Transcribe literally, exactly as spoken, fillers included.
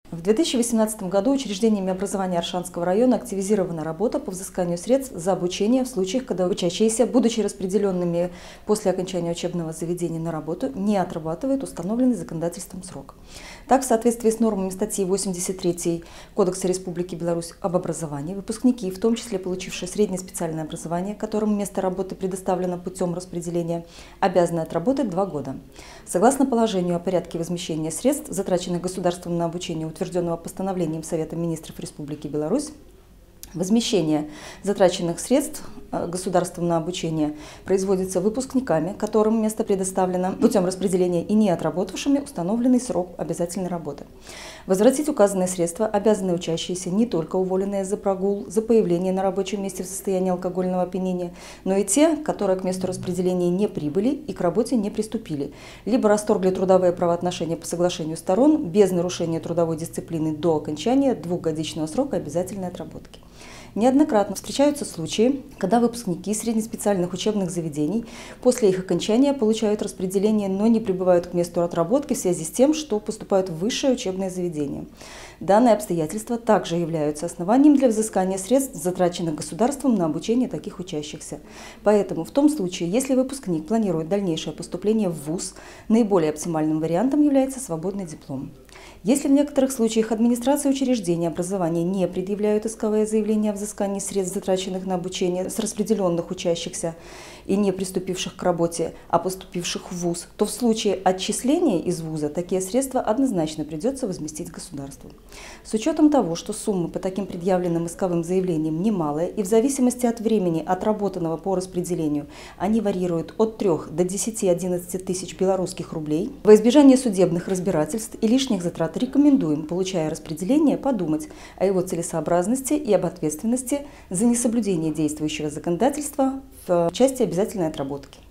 В две тысячи восемнадцатом году учреждениями образования Аршанского района активизирована работа по взысканию средств за обучение в случаях, когда учащиеся, будучи распределенными после окончания учебного заведения на работу, не отрабатывают установленный законодательством срок. Так, в соответствии с нормами статьи восемьдесят три Кодекса Республики Беларусь об образовании, выпускники, в том числе получившие среднее специальное образование, которым место работы предоставлено путем распределения, обязаны отработать два года. Согласно положению о порядке возмещения средств, затраченных государством на обучение, утвержденного постановлением Совета министров Республики Беларусь, возмещение затраченных средств государством на обучение производится выпускниками, которым место предоставлено путем распределения и не отработавшими установленный срок обязательной работы. Возвратить указанные средства обязаны учащиеся, не только уволенные за прогул, за появление на рабочем месте в состоянии алкогольного опьянения, но и те, которые к месту распределения не прибыли и к работе не приступили, либо расторгли трудовые правоотношения по соглашению сторон без нарушения трудовой дисциплины до окончания двухгодичного срока обязательной отработки. Неоднократно встречаются случаи, когда выпускники среднеспециальных учебных заведений после их окончания получают распределение, но не прибывают к месту отработки в связи с тем, что поступают в высшее учебное заведение. Данные обстоятельства также являются основанием для взыскания средств, затраченных государством на обучение таких учащихся. Поэтому в том случае, если выпускник планирует дальнейшее поступление в вуз, наиболее оптимальным вариантом является свободный диплом. Если в некоторых случаях администрация учреждения образования не предъявляют исковое заявление о взыскании средств, затраченных на обучение с распределенных учащихся и не приступивших к работе, а поступивших в вуз, то в случае отчисления из вуза такие средства однозначно придется возместить государству. С учетом того, что суммы по таким предъявленным исковым заявлениям немалые и в зависимости от времени отработанного по распределению они варьируют от трёх до десяти-одиннадцати тысяч белорусских рублей, во избежание судебных разбирательств и лишних затрат рекомендуем, получая распределение, подумать о его целесообразности и об ответственности за несоблюдение действующего законодательства в части обязательной отработки.